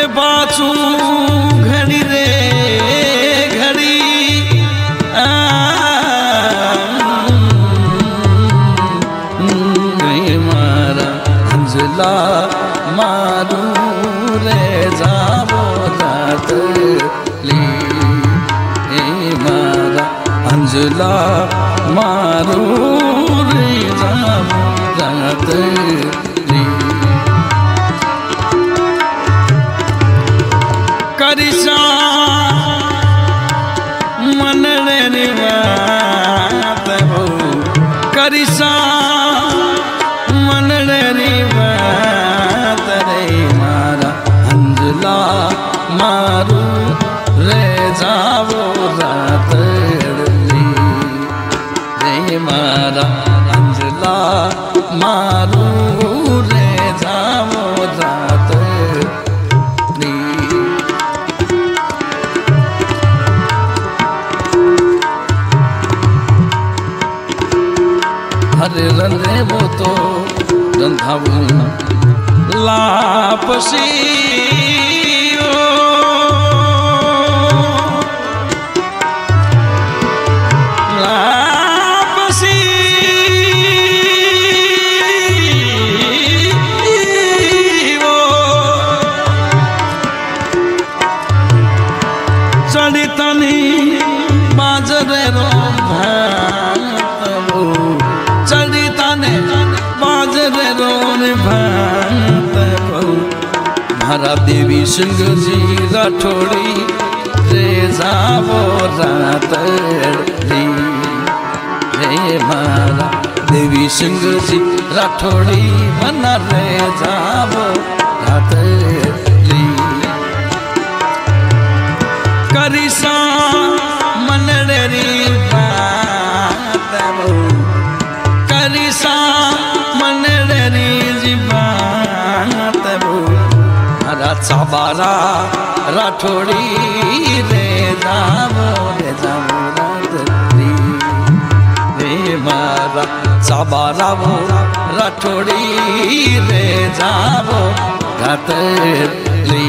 पाछू घड़ी रे घड़ी मारा अंजला मारू रे जावो रात ली मारा अंजला मारू रे जावो रात ली करिसा मन रे बात हो करिसा मन रे बात रे मारा अंजला मारू रे जावो रात रे मारा अंजला मारू रे जावो रात हरे रंधे वो तो रंधाऊ लापसी लापसी चढ़ी तनी बाजरे रो चढ़ी ताने बाजरे रोन भात मारा देवी सिंह जी राठौड़ी रे जावो रात रे मारा देवी सिंह जी राठौड़ी बना रे जावो रात रे करिसा मन रे बात करिसा मन रे जीवात हरा चाबारा राठौड़ी रे जावो रात रे मारा चाबारा वो राठौड़ी रे जावो रात रे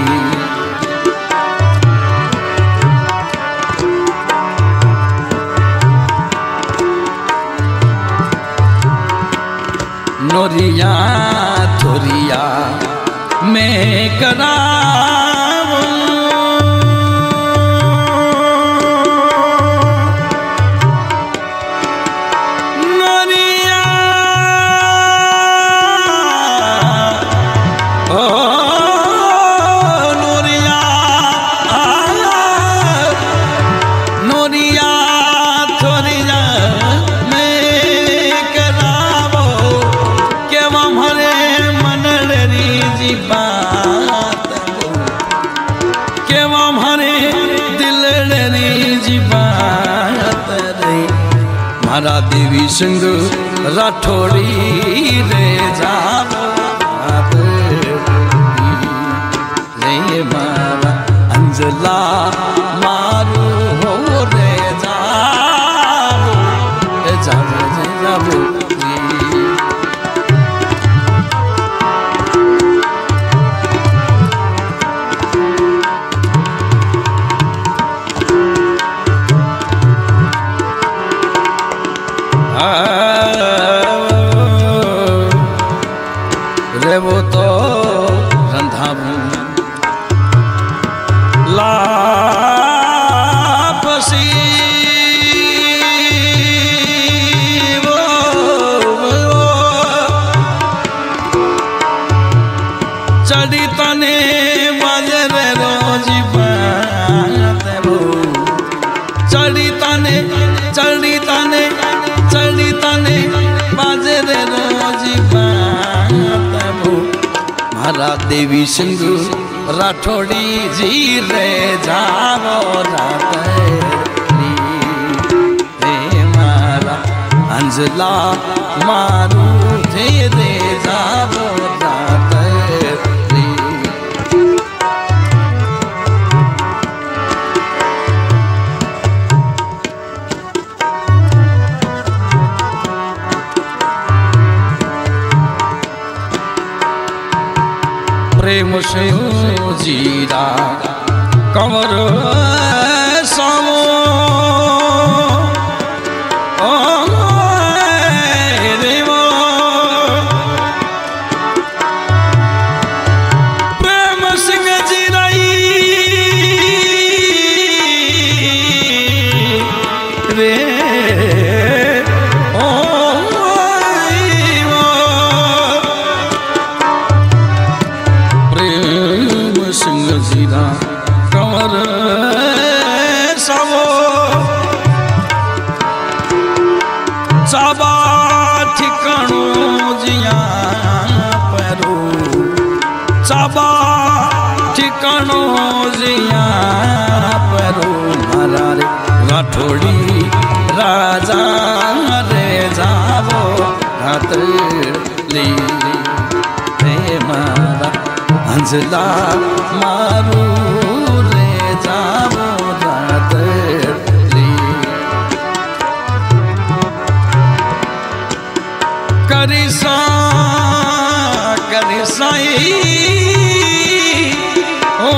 नोरिया थोरिया मैं करावो नोरिया ओ नोरिया नोरिया थोरिया मैं करावो बात केवा मारे दिल रे जी बात रे मारा देवी सिंह राठौड़ी रे जावो रात रे मारा अंजला मारू हो रे जावो जावो रे वो तो रंधाऊ लापसी वो चढ़ी तने बाजरे रोज बात वो चढ़ी तने बाजरे रोज बात मारा देवी सिंह राठौड़ी जी रे जावो रात रे मारा अंजला मारू थे रे जावो रात रे प्रेम शिव जीरा कंवर सावो चाबा ठिकाणो जिया परो चाबा ठिकाणो जिया परो मारा रे राठोड़ी राजा रे जावो रात ली रे मारा हंसला मारू रे जावो रात करिसा करिसाई ओ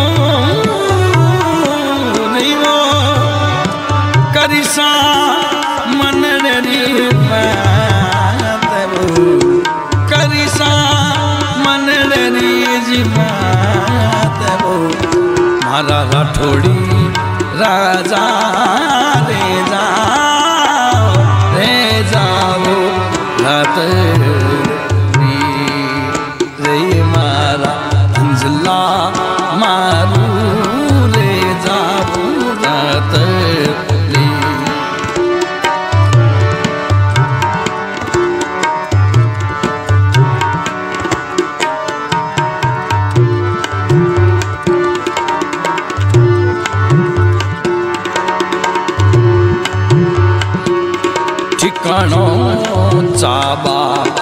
नीवो करिसा मन रे बात करिसा मन रे जीवात मारा राठोड़ी राजा रे जाओ रात रे मारा हंसला मारू रे जाबू रात रे ठिकाणो चाबा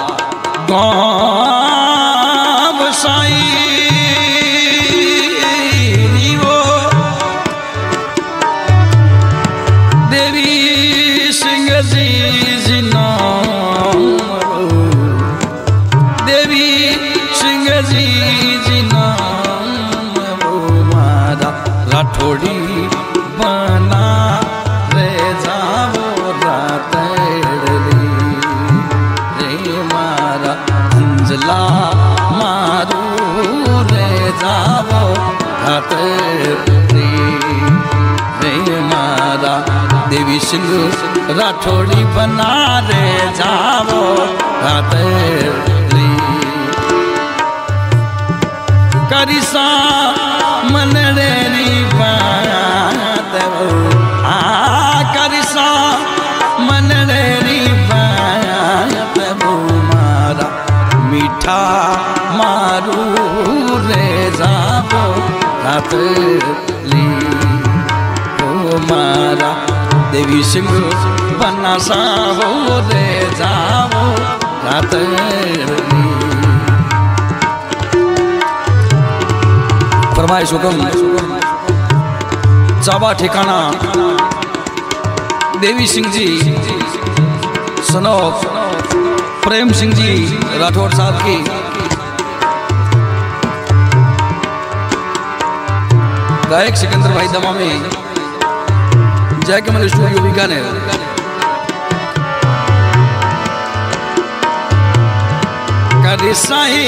गाँव साई रीवो देवी सिंह जी नाम देवी सिंह जी नाम मारा राठोड़ी बना रे जावो रात मारू रे जावो रात रे मारा देवी सिंह राठोड़ी बना रे जावो रात रे करिसा मन रे बात आ करिसा मन रे बात मारा मीठा मारू रे जावो रात ली ओ मारा देवी सिंह बना सावो रे जावो रात ली फरमाइश हुक्म चाबा ठिकाना देवी सिंह जी सनोफ प्रेम सिंह जी राठौर साहब की गायक सिकंदर भाई दमामी जय कमल स्टूडियो बीकानेर करिसाई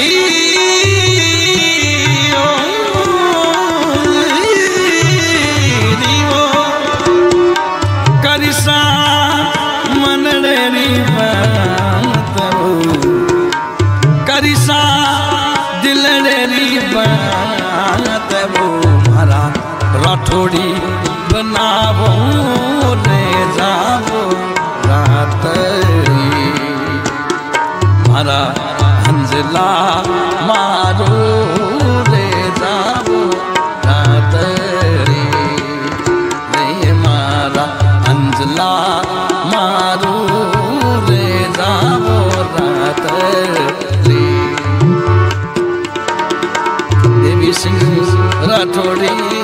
करिसा मन रे बात करिसा दिल रे बात मारा राठोड़ी बनावो रे जावो रात मारा हंसला मारो रे जावो रात रे मारा हंसला मारो रे जावो रात रे देवी सिंह राठोड़ी